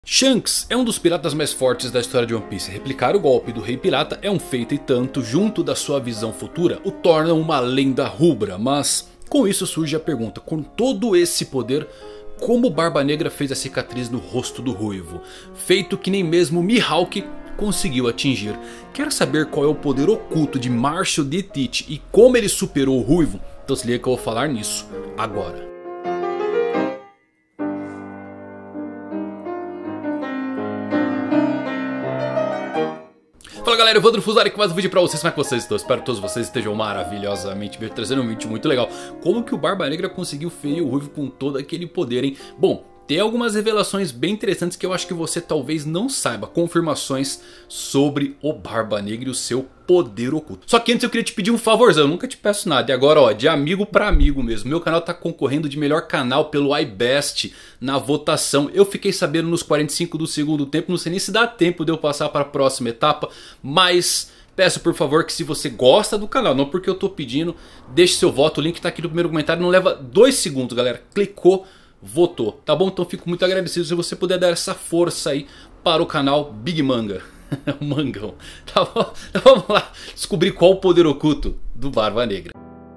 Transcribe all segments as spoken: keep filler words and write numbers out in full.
Shanks é um dos piratas mais fortes da história de One Piece. Replicar o golpe do Rei Pirata é um feito e tanto, junto da sua visão futura, o torna uma lenda rubra. Mas com isso surge a pergunta, com todo esse poder, como Barba Negra fez a cicatriz no rosto do Ruivo? Feito que nem mesmo Mihawk conseguiu atingir. Quer saber qual é o poder oculto de Marshall D. Teach e como ele superou o Ruivo? Então se liga que eu vou falar nisso agora. Fala galera, Evandro Fusari com mais um vídeo pra vocês. Como é que vocês estão? Espero que todos vocês estejam maravilhosamente bem, trazendo um vídeo muito legal. Como que o Barba Negra conseguiu ferir o Ruivo com todo aquele poder, hein? Bom, tem algumas revelações bem interessantes que eu acho que você talvez não saiba. Confirmações sobre o Barba Negra e o seu poder oculto. Só que antes eu queria te pedir um favorzão, eu nunca te peço nada. E agora ó, de amigo pra amigo mesmo. Meu canal tá concorrendo de melhor canal pelo iBest na votação. Eu fiquei sabendo nos quarenta e cinco do segundo tempo. Não sei nem se dá tempo de eu passar para a próxima etapa. Mas peço por favor que se você gosta do canal, não porque eu tô pedindo, deixe seu voto. O link tá aqui no primeiro comentário. Não leva dois segundos galera. Clicou, votou, tá bom? Então fico muito agradecido se você puder dar essa força aí para o canal Big Manga. O Mangão, tá bom? Então vamos lá descobrir qual o poder oculto do Barba Negra.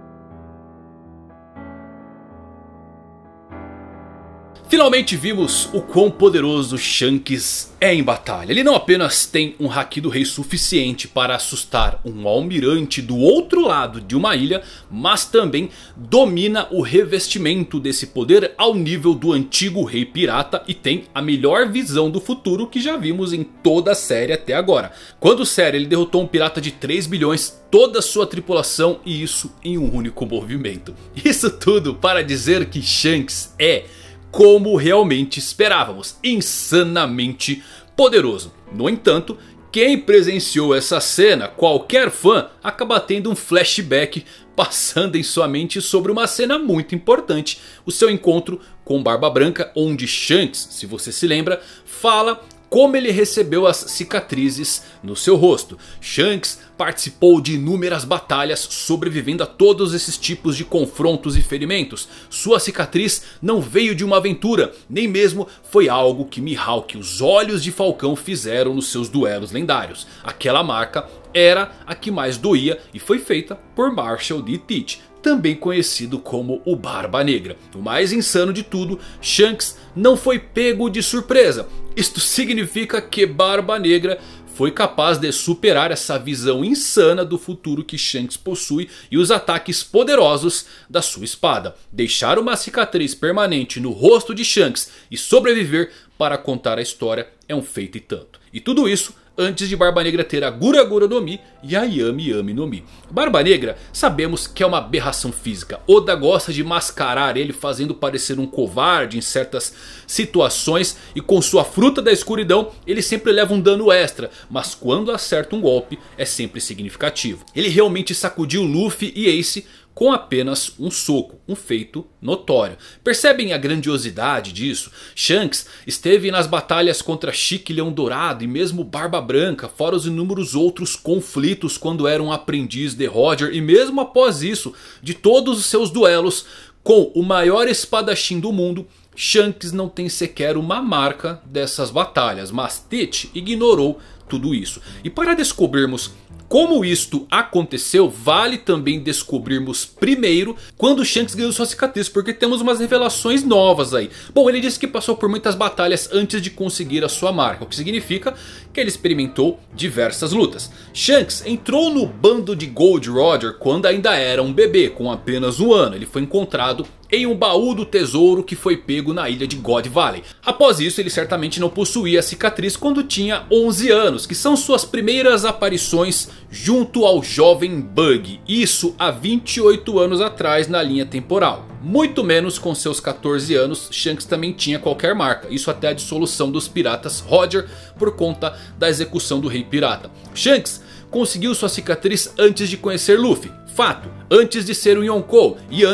Finalmente vimos o quão poderoso Shanks é em batalha. Ele não apenas tem um haki do rei suficiente para assustar um almirante do outro lado de uma ilha, mas também domina o revestimento desse poder ao nível do antigo rei pirata e tem a melhor visão do futuro que já vimos em toda a série até agora. Quando sério, ele derrotou um pirata de três bilhões, toda a sua tripulação e isso em um único movimento. Isso tudo para dizer que Shanks é, como realmente esperávamos, insanamente poderoso. No entanto, quem presenciou essa cena, qualquer fã, acaba tendo um flashback passando em sua mente sobre uma cena muito importante. O seu encontro com Barba Branca, onde Shanks, se você se lembra, fala como ele recebeu as cicatrizes no seu rosto. Shanks participou de inúmeras batalhas, sobrevivendo a todos esses tipos de confrontos e ferimentos. Sua cicatriz não veio de uma aventura, nem mesmo foi algo que Mihawk, os Olhos de Falcão, fizeram nos seus duelos lendários. Aquela marca era a que mais doía e foi feita por Marshall D. Teach, também conhecido como o Barba Negra. O mais insano de tudo, Shanks não foi pego de surpresa. Isto significa que Barba Negra foi capaz de superar essa visão insana do futuro que Shanks possui e os ataques poderosos da sua espada. Deixar uma cicatriz permanente no rosto de Shanks e sobreviver para contar a história é um feito e tanto. E tudo isso antes de Barba Negra ter a Gura Gura no Mi e a Yami Yami no Mi. Barba Negra sabemos que é uma aberração física. Oda gosta de mascarar ele fazendo parecer um covarde em certas situações. E com sua fruta da escuridão ele sempre leva um dano extra. Mas quando acerta um golpe é sempre significativo. Ele realmente sacudiu Luffy e Ace com apenas um soco, um feito notório. Percebem a grandiosidade disso? Shanks esteve nas batalhas contra Chique Leão Dourado e mesmo Barba Branca, fora os inúmeros outros conflitos quando era um aprendiz de Roger. E mesmo após isso, de todos os seus duelos com o maior espadachim do mundo, Shanks não tem sequer uma marca dessas batalhas. Mas Teach ignorou tudo isso. E para descobrirmos como isto aconteceu, vale também descobrirmos primeiro quando Shanks ganhou sua cicatriz, porque temos umas revelações novas aí. Bom, ele disse que passou por muitas batalhas antes de conseguir a sua marca, o que significa que ele experimentou diversas lutas. Shanks entrou no bando de Gold Roger quando ainda era um bebê, com apenas um ano. Ele foi encontrado em um baú do tesouro que foi pego na ilha de God Valley. Após isso ele certamente não possuía a cicatriz quando tinha onze anos, que são suas primeiras aparições junto ao jovem Bug. Isso há vinte e oito anos atrás na linha temporal. Muito menos com seus quatorze anos, Shanks também tinha qualquer marca. Isso até a dissolução dos piratas Roger por conta da execução do rei pirata. Shanks conseguiu sua cicatriz antes de conhecer Luffy. Fato, antes de ser um Yonkou e antes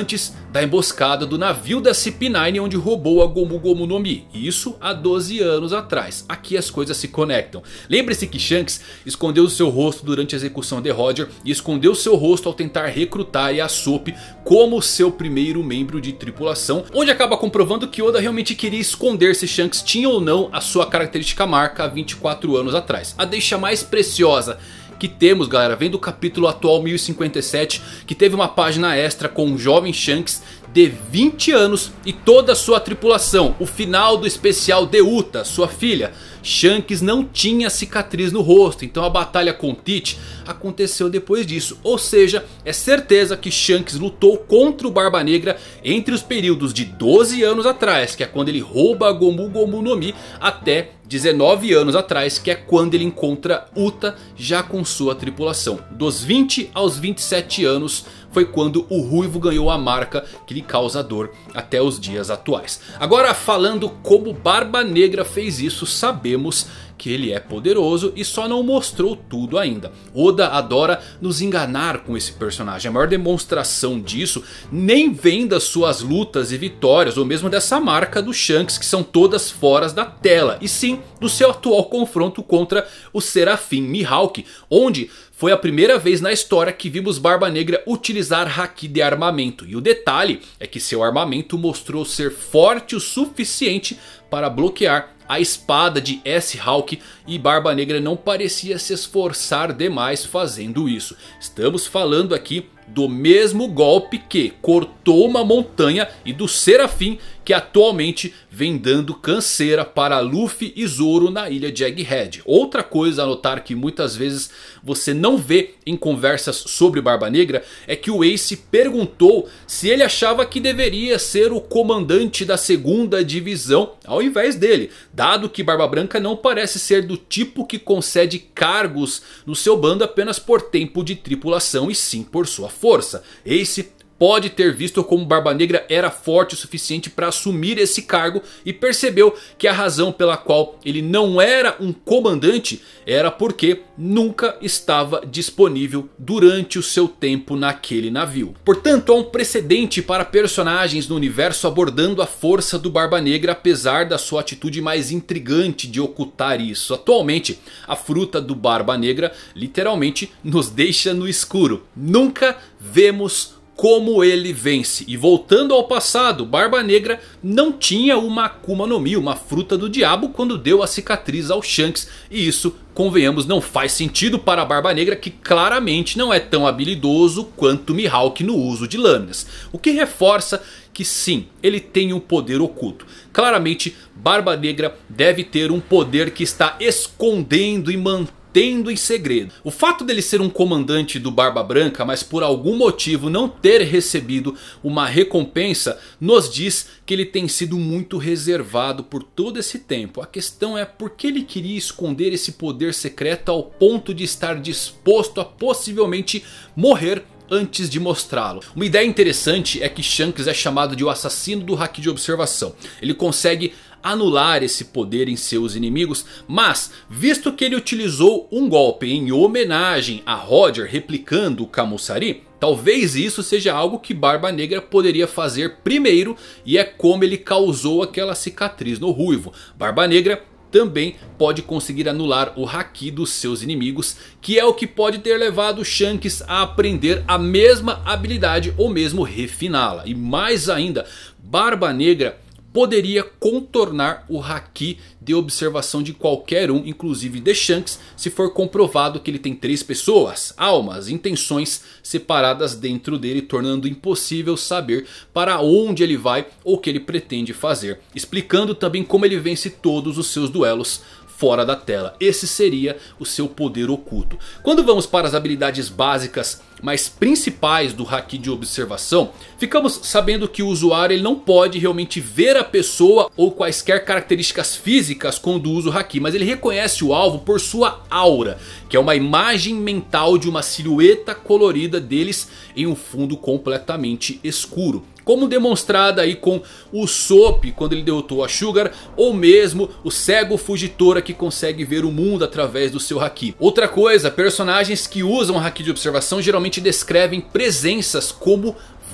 da emboscada do navio da C P nove onde roubou a Gomu Gomu no Mi. Isso há doze anos atrás. Aqui as coisas se conectam. Lembre-se que Shanks escondeu seu rosto durante a execução de Roger e escondeu seu rosto ao tentar recrutar Yasopp como seu primeiro membro de tripulação, onde acaba comprovando que Oda realmente queria esconder se Shanks tinha ou não a sua característica marca há vinte e quatro anos atrás. A deixa mais preciosa que temos, galera, vem do capítulo atual mil e cinquenta e sete, que teve uma página extra com um jovem Shanks de vinte anos e toda a sua tripulação. O final do especial de Uta, sua filha. Shanks não tinha cicatriz no rosto, então a batalha com Tite aconteceu depois disso. Ou seja, é certeza que Shanks lutou contra o Barba Negra entre os períodos de doze anos atrás, que é quando ele rouba a Gomu Gomu no Mi, até dezenove anos atrás, que é quando ele encontra Uta já com sua tripulação. Dos vinte aos vinte e sete anos foi quando o Ruivo ganhou a marca que lhe causa dor até os dias atuais. Agora, falando como Barba Negra fez isso, sabemos que ele é poderoso e só não mostrou tudo ainda. Oda adora nos enganar com esse personagem. A maior demonstração disso nem vem das suas lutas e vitórias, ou mesmo dessa marca do Shanks, que são todas fora da tela, e sim do seu atual confronto contra o Serafim Mihawk, onde foi a primeira vez na história que vimos Barba Negra utilizar Haki de armamento. E o detalhe é que seu armamento mostrou ser forte o suficiente para bloquear a espada de S-Hawk, e Barba Negra não parecia se esforçar demais fazendo isso. Estamos falando aqui do mesmo golpe que cortou uma montanha e do Serafim, que atualmente vem dando canseira para Luffy e Zoro na ilha de Egghead. Outra coisa a notar que muitas vezes você não vê em conversas sobre Barba Negra é que o Ace perguntou se ele achava que deveria ser o comandante da segunda divisão ao invés dele, dado que Barba Branca não parece ser do tipo que concede cargos no seu bando apenas por tempo de tripulação e sim por sua força. Ace pode ter visto como Barba Negra era forte o suficiente para assumir esse cargo e percebeu que a razão pela qual ele não era um comandante era porque nunca estava disponível durante o seu tempo naquele navio. Portanto, há um precedente para personagens no universo abordando a força do Barba Negra, apesar da sua atitude mais intrigante de ocultar isso. Atualmente, a fruta do Barba Negra literalmente nos deixa no escuro. Nunca vemos como ele vence. E voltando ao passado, Barba Negra não tinha uma Akuma no Mi, uma fruta do diabo, quando deu a cicatriz ao Shanks. E isso, convenhamos, não faz sentido para Barba Negra, que claramente não é tão habilidoso quanto Mihawk no uso de lâminas. O que reforça que sim, ele tem um poder oculto. Claramente, Barba Negra deve ter um poder que está escondendo e mantendo tendo em segredo. O fato dele ser um comandante do Barba Branca, mas por algum motivo não ter recebido uma recompensa, nos diz que ele tem sido muito reservado por todo esse tempo. A questão é por que ele queria esconder esse poder secreto ao ponto de estar disposto a possivelmente morrer antes de mostrá-lo. Uma ideia interessante é que Shanks é chamado de o assassino do Haki de observação. Ele consegue anular esse poder em seus inimigos, mas visto que ele utilizou um golpe em homenagem a Roger replicando o Kamusari, talvez isso seja algo que Barba Negra poderia fazer primeiro, e é como ele causou aquela cicatriz no Ruivo. Barba Negra também pode conseguir anular o Haki dos seus inimigos, que é o que pode ter levado Shanks a aprender a mesma habilidade ou mesmo refiná-la. E mais ainda, Barba Negra poderia contornar o Haki de observação de qualquer um, inclusive de Shanks, se for comprovado que ele tem três pessoas, almas, intenções separadas dentro dele, tornando impossível saber para onde ele vai ou o que ele pretende fazer. Explicando também como ele vence todos os seus duelos fora da tela. Esse seria o seu poder oculto. Quando vamos para as habilidades básicas mais principais do Haki de observação, ficamos sabendo que o usuário ele não pode realmente ver a pessoa ou quaisquer características físicas quando usa o Haki, mas ele reconhece o alvo por sua aura, que é uma imagem mental de uma silhueta colorida deles em um fundo completamente escuro. Como demonstrada aí com o Sop quando ele derrotou a Sugar, ou mesmo o cego Fujitora que consegue ver o mundo através do seu Haki. Outra coisa, personagens que usam Haki de observação geralmente descrevem presenças como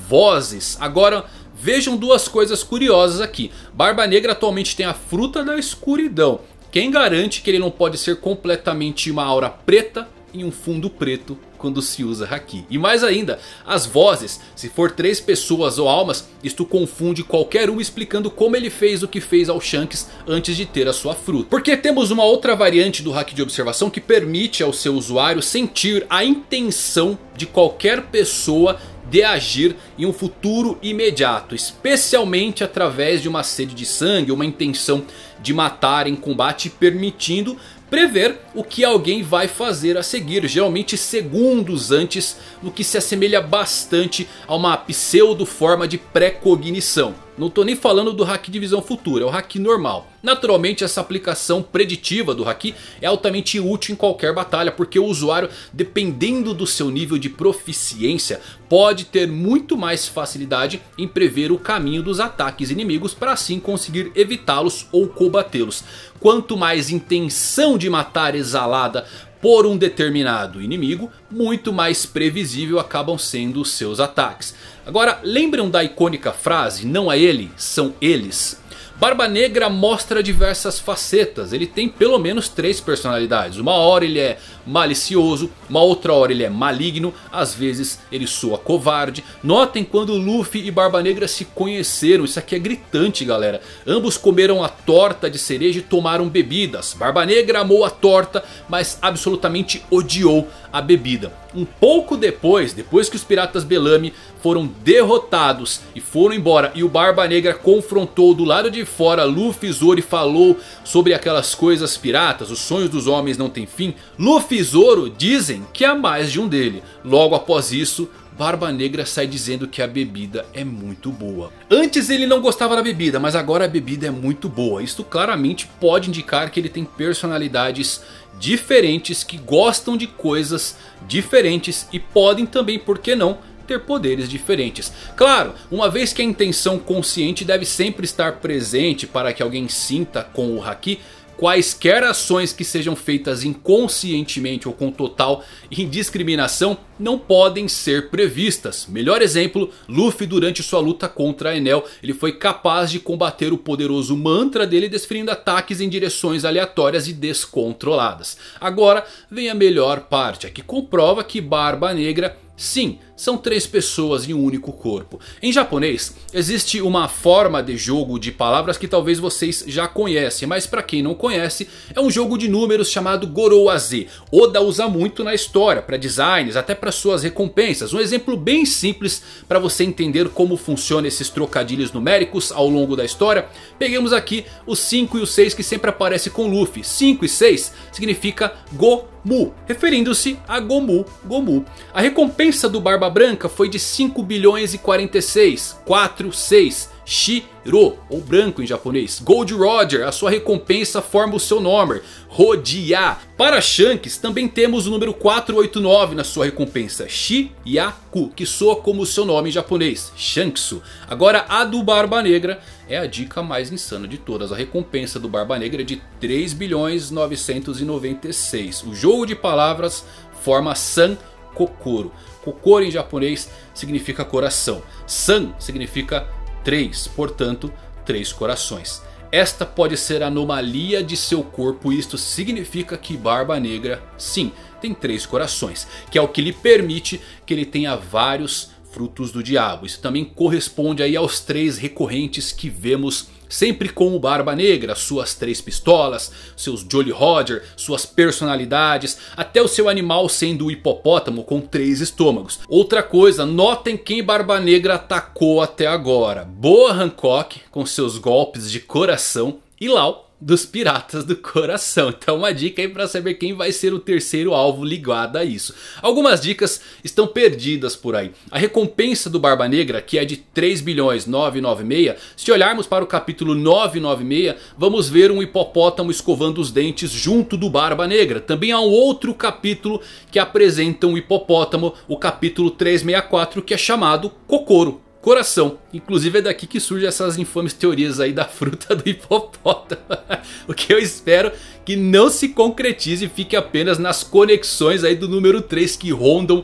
vozes. Agora vejam duas coisas curiosas aqui. Barba Negra atualmente tem a fruta da escuridão. Quem garante que ele não pode ser completamente uma aura preta em um fundo preto quando se usa Haki? E mais ainda, as vozes, se for três pessoas ou almas, isto confunde qualquer um, explicando como ele fez o que fez ao Shanks antes de ter a sua fruta. Porque temos uma outra variante do Haki de observação que permite ao seu usuário sentir a intenção de qualquer pessoa de agir em um futuro imediato, especialmente através de uma sede de sangue, uma intenção de matar em combate, permitindo prever o que alguém vai fazer a seguir, geralmente segundos antes, no que se assemelha bastante a uma pseudo forma de pré-cognição. Não estou nem falando do Haki de visão futura, é o Haki normal. Naturalmente essa aplicação preditiva do Haki é altamente útil em qualquer batalha, porque o usuário, dependendo do seu nível de proficiência, pode ter muito mais facilidade em prever o caminho dos ataques inimigos para assim conseguir evitá-los ou combatê-los. Quanto mais intenção de matar exalada por um determinado inimigo, muito mais previsível acabam sendo os seus ataques. Agora, lembram da icônica frase, não é ele, são eles? Barba Negra mostra diversas facetas, ele tem pelo menos três personalidades. Uma hora ele é malicioso, uma outra hora ele é maligno, às vezes ele soa covarde. Notem quando Luffy e Barba Negra se conheceram, isso aqui é gritante, galera. Ambos comeram a torta de cereja e tomaram bebidas. Barba Negra amou a torta, mas absolutamente odiou a bebida. Um pouco depois, depois que os piratas Bellamy foram derrotados e foram embora, e o Barba Negra confrontou do lado de fora Luffy e Zoro e falou sobre aquelas coisas piratas, os sonhos dos homens não têm fim, Luffy e Zoro dizem que há mais de um dele. Logo após isso, Barba Negra sai dizendo que a bebida é muito boa. Antes ele não gostava da bebida, mas agora a bebida é muito boa. Isto claramente pode indicar que ele tem personalidades diferentes, que gostam de coisas diferentes e podem também, por que não, ter poderes diferentes. Claro, uma vez que a intenção consciente deve sempre estar presente para que alguém sinta com o Haki, quaisquer ações que sejam feitas inconscientemente ou com total indiscriminação não podem ser previstas. Melhor exemplo, Luffy durante sua luta contra Enel, ele foi capaz de combater o poderoso mantra dele desferindo ataques em direções aleatórias e descontroladas. Agora vem a melhor parte, a que comprova que Barba Negra, sim, são três pessoas em um único corpo. Em japonês existe uma forma de jogo de palavras que talvez vocês já conhecem, mas para quem não conhece, é um jogo de números chamado Gorowaze. Oda usa muito na história, para designs, até para suas recompensas. Um exemplo bem simples para você entender como funciona esses trocadilhos numéricos ao longo da história. Peguemos aqui os cinco e o seis que sempre aparece com Luffy. cinco e seis significa Gomu, referindo-se a Gomu Gomu. A recompensa do Barba Branca foi de cinco bilhões e quarenta e seis, quatro, seis. Shiro, ou branco em japonês. Gold Roger, a sua recompensa forma o seu nome, Rodia. Para Shanks também temos o número quatrocentos e oitenta e nove na sua recompensa, Shiyaku, que soa como o seu nome em japonês, Shanksu. Agora a do Barba Negra é a dica mais insana de todas. A recompensa do Barba Negra é de três bilhões novecentos e noventa e seis. O jogo de palavras forma San Kokoro. Kokoro em japonês significa coração. San significa três, portanto, três corações. Esta pode ser a anomalia de seu corpo, e isto significa que Barba Negra, sim, tem três corações, que é o que lhe permite que ele tenha vários frutos do diabo. Isso também corresponde aí aos três recorrentes que vemos sempre com o Barba Negra, suas três pistolas, seus Jolly Roger, suas personalidades, até o seu animal sendo o hipopótamo com três estômagos. Outra coisa, notem quem Barba Negra atacou até agora. Boa Hancock com seus golpes de coração e Lau dos Piratas do Coração. Então uma dica aí para saber quem vai ser o terceiro alvo ligado a isso. Algumas dicas estão perdidas por aí. A recompensa do Barba Negra, que é de três bilhões novecentos e noventa e seis. Se olharmos para o capítulo novecentos e noventa e seis, vamos ver um hipopótamo escovando os dentes junto do Barba Negra. Também há um outro capítulo que apresenta um hipopótamo, o capítulo trezentos e sessenta e quatro, que é chamado Kokoro, coração. Inclusive é daqui que surgem essas infames teorias aí da fruta do hipopótamo. O que eu espero que não se concretize e fique apenas nas conexões aí do número três que rondam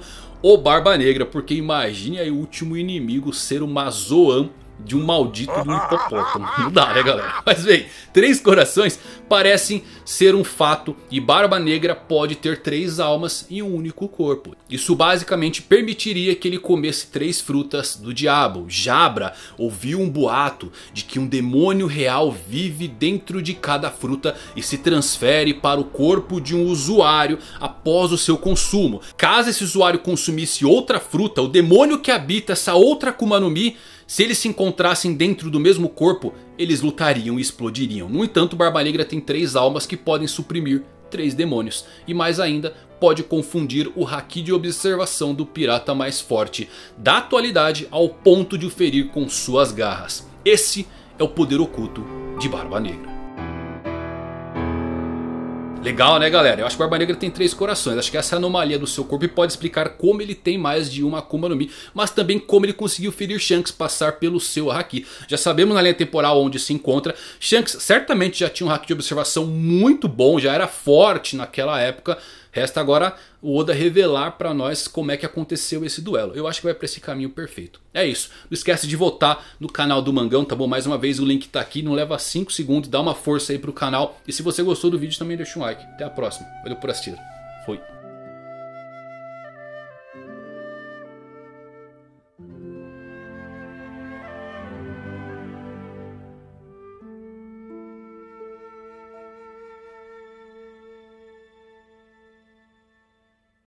o Barba Negra. Porque imagine aí o último inimigo ser uma Zoan de um maldito de um hipopótamo. Não dá, né, galera? Mas bem, três corações parecem ser um fato. E Barba Negra pode ter três almas em um único corpo. Isso basicamente permitiria que ele comesse três frutas do diabo. Jabra ouviu um boato de que um demônio real vive dentro de cada fruta e se transfere para o corpo de um usuário após o seu consumo. Caso esse usuário consumisse outra fruta, o demônio que habita essa outra Akuma no Mi, se eles se encontrassem dentro do mesmo corpo, eles lutariam e explodiriam. No entanto, Barba Negra tem três almas que podem suprimir três demônios. E mais ainda, pode confundir o haki de observação do pirata mais forte da atualidade ao ponto de o ferir com suas garras. Esse é o poder oculto de Barba Negra. Legal, né, galera? Eu acho que o Barba Negra tem três corações. Acho que essa anomalia do seu corpo pode explicar como ele tem mais de uma Akuma no Mi, mas também como ele conseguiu ferir Shanks, passar pelo seu haki. Já sabemos na linha temporal onde se encontra. Shanks certamente já tinha um haki de observação muito bom, já era forte naquela época. Resta agora o Oda revelar pra nós como é que aconteceu esse duelo. Eu acho que vai pra esse caminho perfeito. É isso. Não esquece de votar no canal do Mangão, tá bom? Mais uma vez o link tá aqui. Não leva cinco segundos. Dá uma força aí pro canal. E se você gostou do vídeo também deixa um like. Até a próxima. Valeu por assistir. Fui.